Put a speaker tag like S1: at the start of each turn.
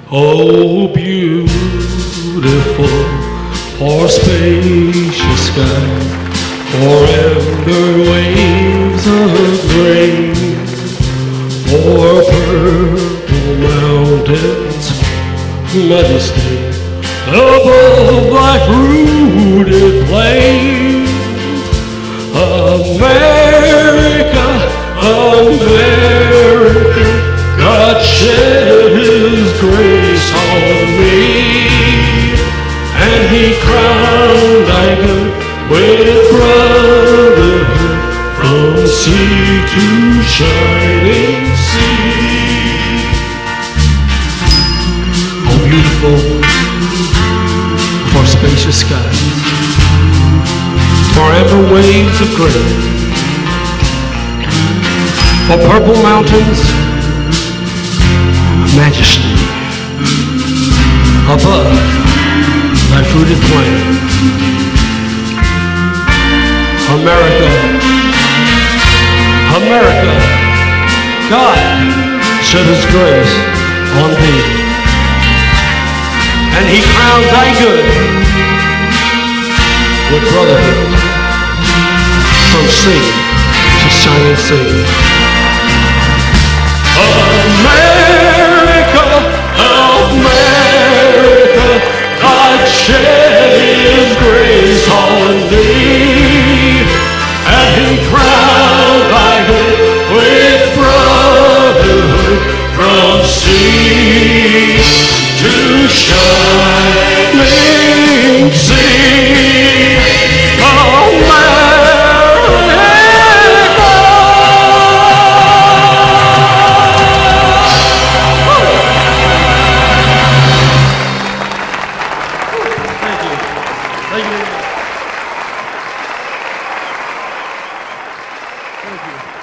S1: Oh, beautiful for spacious sky, for amber waves of grain, for purple mountains, majesty above life-rooted plains. America, America, God shed His grace on me, and He crowned thy good with brotherhood from sea to shining sea. Oh, beautiful for spacious skies, for amber waves of grain, for purple mountains, majesty above thy fruited plain. America, America, God shed His grace on thee, and He crowned thy good with brotherhood from sea to shining sea. America, America, God shed His grace on thee, and He crowned thy head with brotherhood from sea to shining sea. Thank you.